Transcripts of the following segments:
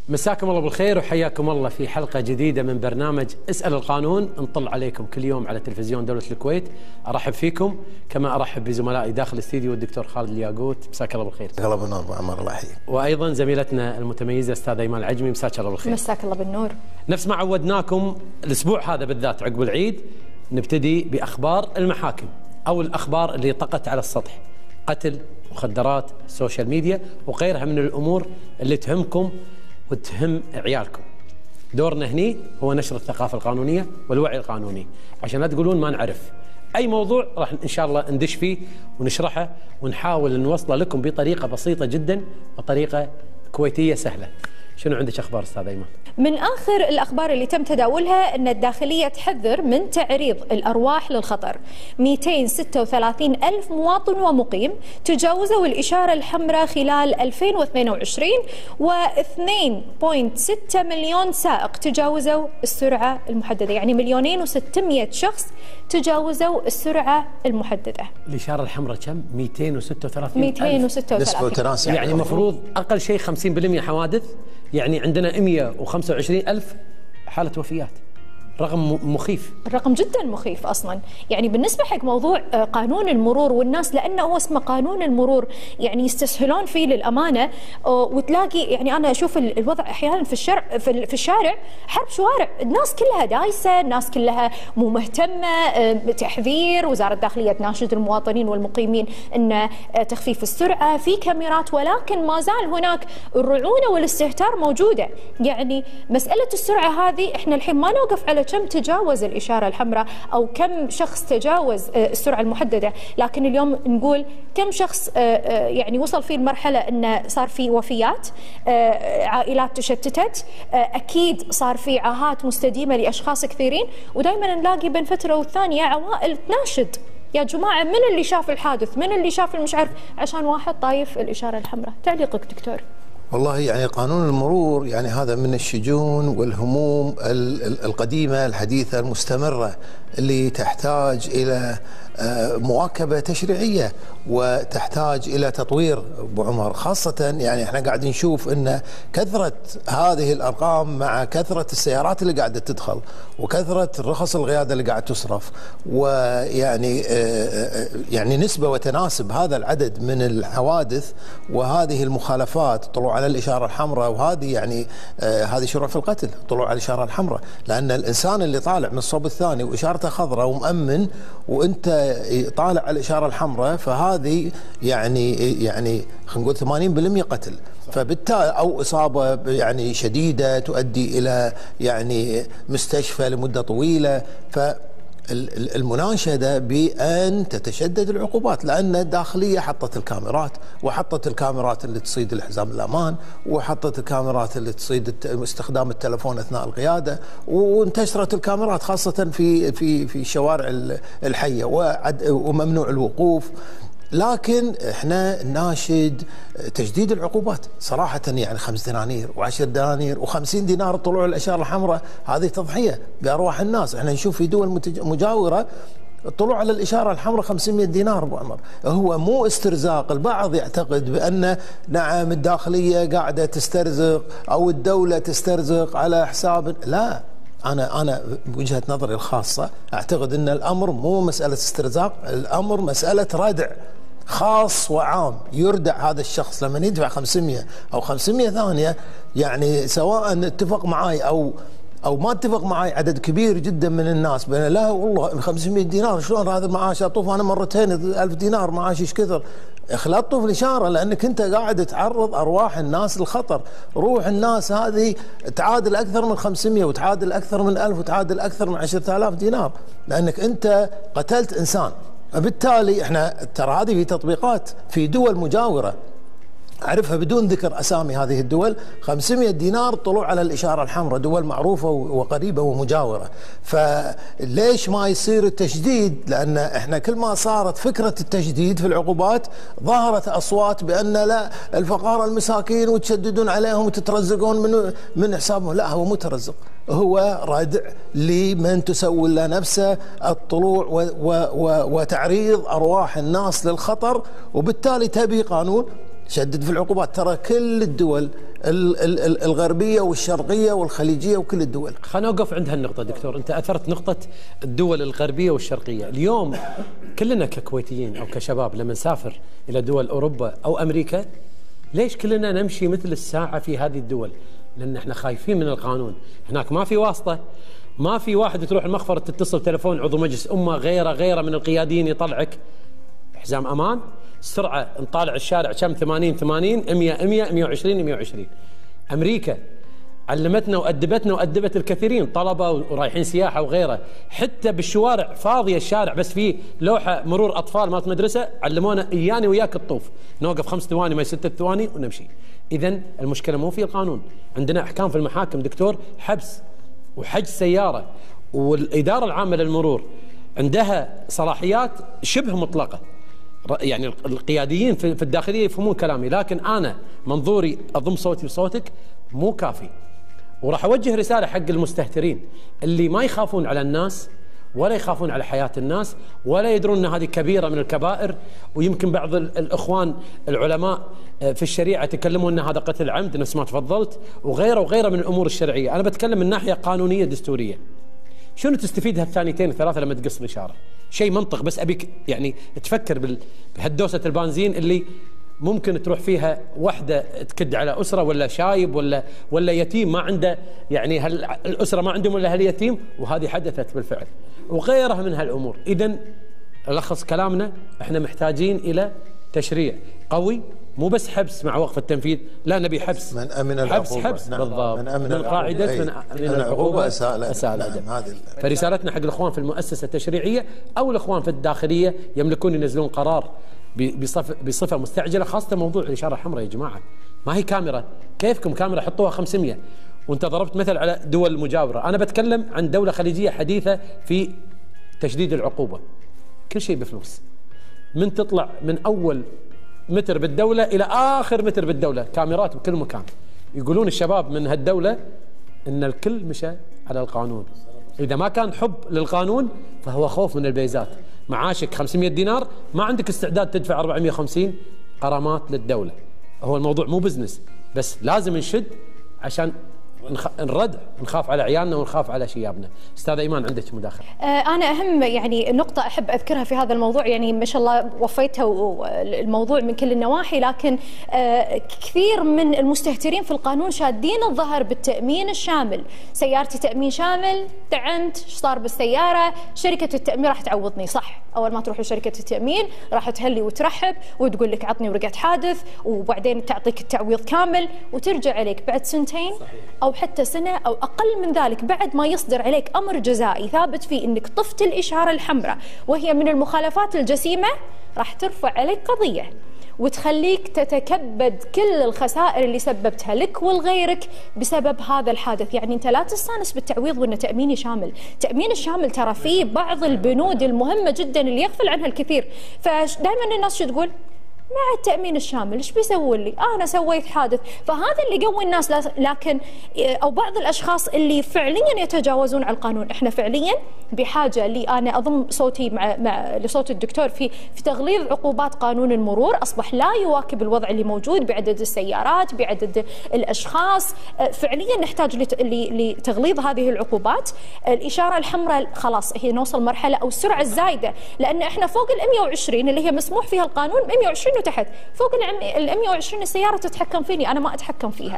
مساكم الله بالخير وحياكم الله في حلقة جديدة من برنامج اسأل القانون. نطل عليكم كل يوم على تلفزيون دولة الكويت. أرحب فيكم كما أرحب بزملائي داخل الاستديو الدكتور خالد الياقوت. مساك الله بالخير. مساك الله بالنور ابو عمر، الله يحييك. وأيضا زميلتنا المتميزة أستاذة إيمان العجمي. مساك الله بالخير. مساك الله بالنور. نفس ما عودناكم الأسبوع هذا بالذات عقب العيد نبتدي بأخبار المحاكم أو الأخبار اللي طقت على السطح، قتل، مخدرات، سوشيال ميديا وغيرها من الأمور اللي تهمكم وتهم عيالكم. دورنا هني هو نشر الثقافة القانونية والوعي القانوني، عشان لا تقولون ما نعرف أي موضوع راح إن شاء الله ندش فيه ونشرحه ونحاول نوصله لكم بطريقة بسيطة جدا وطريقة كويتية سهلة. شنو عندك أخبار أستاذ أيمن؟ من آخر الأخبار اللي تم تداولها أن الداخلية تحذر من تعريض الأرواح للخطر. 236 ألف مواطن ومقيم تجاوزوا الإشارة الحمراء خلال 2022 و2.6 مليون سائق تجاوزوا السرعة المحددة، يعني 2,600,000 شخص تجاوزوا السرعة المحددة. الإشارة الحمراء كم؟ 236 236 ألف. يعني مفروض أقل شيء 50% حوادث، يعني عندنا 125 ألف حالة وفيات. رقم مخيف، الرقم جدا مخيف اصلا. يعني بالنسبه حق موضوع قانون المرور والناس، لانه هو اسمه قانون المرور، يعني يستسهلون فيه للامانه. وتلاقي يعني انا اشوف الوضع احيانا في الشارع حرب شوارع، الناس كلها دايسه، الناس كلها مو مهتمه. تحذير، وزاره الداخليه تناشد المواطنين والمقيمين ان تخفيف السرعه، في كاميرات، ولكن ما زال هناك الرعونه والاستهتار موجوده. يعني مساله السرعه هذه احنا الحين ما نوقف على كم تجاوز الإشارة الحمراء أو كم شخص تجاوز السرعة المحددة، لكن اليوم نقول كم شخص يعني وصل فيه المرحلة أنه صار في وفيات، عائلات تشتتت، أكيد صار في عاهات مستديمة لأشخاص كثيرين. ودائما نلاقي بين فترة والثانية عوائل تناشد يا جماعة من اللي شاف الحادث، من اللي شاف المش عارف، عشان واحد طايف الإشارة الحمراء. تعليقك دكتور؟ والله يعني قانون المرور يعني هذا من الشجون والهموم القديمة الحديثة المستمرة اللي تحتاج إلى مواكبة تشريعية وتحتاج إلى تطوير أبو عمر. خاصة يعني احنا قاعدين نشوف أن كثرة هذه الأرقام مع كثرة السيارات اللي قاعدة تدخل وكثرة رخص القيادة اللي قاعد تصرف، ويعني يعني نسبة وتناسب هذا العدد من الحوادث وهذه المخالفات، طلوع على الإشارة الحمراء، وهذه يعني هذه شروع في القتل، طلوع على الإشارة الحمراء. لأن الإنسان اللي طالع من الصوب الثاني وإشارته خضراء ومؤمن وأنت طالع على الإشارة الحمراء، فهذه يعني خلينا نقول 80% قتل. فبالتالي أو إصابة يعني شديدة تؤدي إلى يعني مستشفى لمدة طويلة. المناشدة بأن تتشدد العقوبات، لأن الداخلية حطت الكاميرات، وحطت الكاميرات اللي تصيد الحزام الأمان، وحطت الكاميرات اللي تصيد استخدام التلفون أثناء القيادة، وانتشرت الكاميرات خاصة في الشوارع الحية، وممنوع الوقوف. لكن احنا ناشد تجديد العقوبات صراحة. يعني 5 دنانير و10 دنانير و50 دينار طلوع الإشارة الحمراء، هذه تضحية بأرواح الناس. احنا نشوف في دول مجاورة الطلوع على الإشارة الحمراء 500 دينار أبو عمر. هو مو استرزاق. البعض يعتقد بأن نعم الداخلية قاعدة تسترزق أو الدولة تسترزق على حساب، لا. أنا بوجهة نظري الخاصة أعتقد أن الأمر مو مسألة استرزاق، الأمر مسألة ردع خاص وعام. يردع هذا الشخص لما يدفع 500 أو 500 ثانية، يعني سواء اتفق معاي أو ما اتفق معاي عدد كبير جدا من الناس، بين لا والله 500 دينار شلون هذا المعاش، أطوف أنا مرتين 1000 دينار معاش ايش كثر. لا تطوف الإشارة، لأنك أنت قاعد تعرض أرواح الناس للخطر. روح الناس هذه تعادل أكثر من 500 وتعادل أكثر من 1000 وتعادل أكثر من 10,000 دينار، لأنك أنت قتلت إنسان. بالتالي احنا ترى هذه في تطبيقات في دول مجاورة أعرفها بدون ذكر أسامي هذه الدول، 500 دينار طلوع على الإشارة الحمراء، دول معروفة وقريبة ومجاورة. فليش ما يصير التشديد؟ لأن إحنا كل ما صارت فكرة التشديد في العقوبات ظهرت أصوات بأن لا الفقراء المساكين وتشددون عليهم وتترزقون من حسابهم. لا، هو مو ترزق، هو ردع لمن تسول له نفسه الطلوع وتعريض أرواح الناس للخطر. وبالتالي تبي قانون شدد في العقوبات. ترى كل الدول الغربية والشرقية والخليجية وكل الدول. خلينا نوقف عند هالنقطة دكتور، أنت أثرت نقطة الدول الغربية والشرقية. اليوم كلنا ككويتيين أو كشباب لما نسافر إلى دول أوروبا أو أمريكا، ليش كلنا نمشي مثل الساعة في هذه الدول؟ لأن احنا خايفين من القانون. هناك ما في واسطة، ما في واحد تروح المخفر تتصل تلفون عضو مجلس أمة غيره من القياديين يطلعك حزام أمان، السرعة نطالع الشارع كم 80 80 100 100 120 120. أمريكا علمتنا وأدبت الكثيرين، طلبة ورايحين سياحة وغيره، حتى بالشوارع فاضية الشارع بس في لوحة مرور أطفال مالت مدرسة علمونا إياني وياك الطوف، نوقف 5 ثواني ما 6 ثواني ونمشي. إذن المشكلة مو في القانون، عندنا أحكام في المحاكم دكتور، حبس وحجز سيارة، والإدارة العامة للمرور عندها صلاحيات شبه مطلقة. يعني القياديين في الداخلية يفهمون كلامي، لكن أنا منظوري أضم صوتي وصوتك مو كافي. وراح أوجه رسالة حق المستهترين اللي ما يخافون على الناس ولا يخافون على حياة الناس ولا يدرون أن هذه كبيرة من الكبائر. ويمكن بعض الإخوان العلماء في الشريعة يتكلمون أن هذا قتل عمد نفس ما تفضلت، وغيره من الأمور الشرعية. أنا بتكلم من ناحية قانونية دستورية. شنو تستفيد هالثانيتين ثلاثة لما تقص الإشارة؟ شيء منطق، بس أبيك يعني تفكر بهالدوسة البنزين اللي ممكن تروح فيها وحدة تكد على أسرة ولا شايب ولا يتيم ما عنده، يعني هل الأسرة ما عندهم ولا هاليتيم، وهذه حدثت بالفعل، وغيرها من هالأمور. إذن ألخص كلامنا، احنا محتاجين إلى تشريع قوي، مو بس حبس مع وقف التنفيذ، لا نبي حبس من أمن العقوبة. حبس بالضبط، من قاعدة من العقوبة أساء الأدب. فرسالتنا حق الإخوان في المؤسسة التشريعية أو الإخوان في الداخلية يملكون ينزلون قرار بصفة مستعجلة، خاصة موضوع الإشارة الحمراء. يا جماعة ما هي كاميرا، كيفكم كاميرا حطوها 500 وانت ضربت مثل على دول مجاورة. أنا بتكلم عن دولة خليجية حديثة في تشديد العقوبة، كل شيء بفلوس، من تطلع من أول متر بالدولة إلى آخر متر بالدولة كاميرات بكل مكان. يقولون الشباب من هالدولة إن الكل مشى على القانون، إذا ما كان حب للقانون فهو خوف من البيزات. معاشك 500 دينار ما عندك استعداد تدفع 450 غرامات للدولة. هو الموضوع مو بزنس، بس لازم نشد عشان نردع، نخاف على عيالنا ونخاف على شيابنا. استاذة إيمان عندك مداخلة. أنا أهم يعني نقطة أحب أذكرها في هذا الموضوع، يعني ما شاء الله وفيتها الموضوع من كل النواحي، لكن كثير من المستهترين في القانون شادين الظهر بالتأمين الشامل. سيارتي تأمين شامل، دعنت، ايش صار بالسيارة؟ شركة التأمين راح تعوضني، صح؟ أول ما تروح لشركة التأمين راح تهلي وترحب وتقول لك عطني ورقة حادث، وبعدين تعطيك التعويض كامل، وترجع عليك بعد سنتين أو حتى سنة أو أقل من ذلك بعد ما يصدر عليك أمر جزائي ثابت فيه أنك طفت الإشارة الحمراء وهي من المخالفات الجسيمة، راح ترفع عليك قضية وتخليك تتكبد كل الخسائر اللي سببتها لك ولغيرك بسبب هذا الحادث. يعني أنت لا تستانس بالتعويض وأنه تأميني شامل. تأمين الشامل ترى فيه بعض البنود المهمة جدا اللي يغفل عنها الكثير. فدائما الناس شو تقول؟ مع التأمين الشامل ايش بيسوي لي؟ أنا سويت حادث. فهذا اللي يقوي الناس، لكن أو بعض الأشخاص اللي فعليا يتجاوزون على القانون. احنا فعليا بحاجة أنا أضم صوتي مع لصوت الدكتور في تغليظ عقوبات قانون المرور. أصبح لا يواكب الوضع اللي موجود بعدد السيارات، بعدد الأشخاص. فعليا نحتاج لتغليظ هذه العقوبات. الإشارة الحمراء خلاص هي نوصل مرحلة، أو السرعة الزايدة، لأن احنا فوق ال 120 اللي هي مسموح فيها القانون، 120 وتحت، فوق ال 120 السيارة تتحكم فيني، أنا ما أتحكم فيها.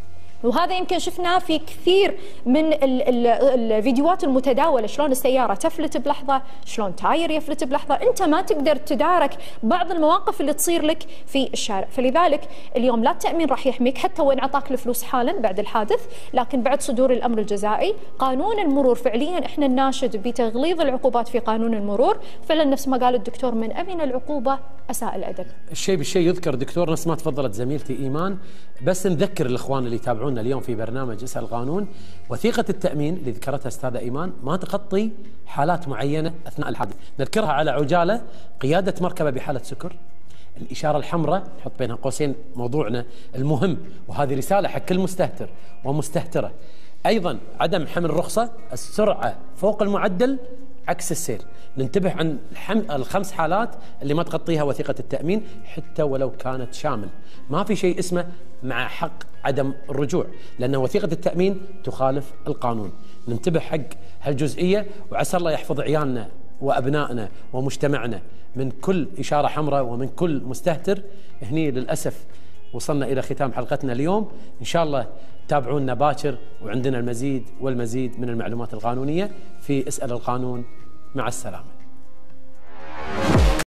وهذا يمكن شفناه في كثير من الفيديوهات المتداولة، شلون السيارة تفلت بلحظة، شلون تاير يفلت بلحظة، أنت ما تقدر تدارك بعض المواقف اللي تصير لك في الشارع. فلذلك اليوم لا التأمين راح يحميك حتى وإن أعطاك الفلوس حالا بعد الحادث، لكن بعد صدور الأمر الجزائي. قانون المرور فعليا إحنا نناشد بتغليظ العقوبات في قانون المرور، فعلا نفس ما قال الدكتور، من أمن العقوبة أساء الأدب. الشيء بالشيء يذكر دكتور، نفس ما تفضلت زميلتي إيمان، بس نذكر الإخوان اللي يتابعون اليوم في برنامج اسأل القانون، وثيقة التأمين اللي ذكرتها أستاذة إيمان ما تغطي حالات معينة أثناء الحادث. نذكرها على عجالة: قيادة مركبة بحالة سكر، الإشارة الحمراء، نحط بينها قوسين موضوعنا المهم، وهذه رسالة حق كل مستهتر ومستهترة، أيضا عدم حمل رخصة، السرعة فوق المعدل، عكس السير. ننتبه عن الخمس حالات اللي ما تغطيها وثيقة التأمين حتى ولو كانت شامل. ما في شيء اسمه مع حق عدم الرجوع، لأن وثيقة التأمين تخالف القانون. ننتبه حق هالجزئية، وعسى الله يحفظ عيالنا وأبنائنا ومجتمعنا من كل إشارة حمراء ومن كل مستهتر. هني للأسف وصلنا إلى ختام حلقتنا اليوم. إن شاء الله تابعونا باكر، وعندنا المزيد والمزيد من المعلومات القانونية في اسأل القانون. مع السلامة.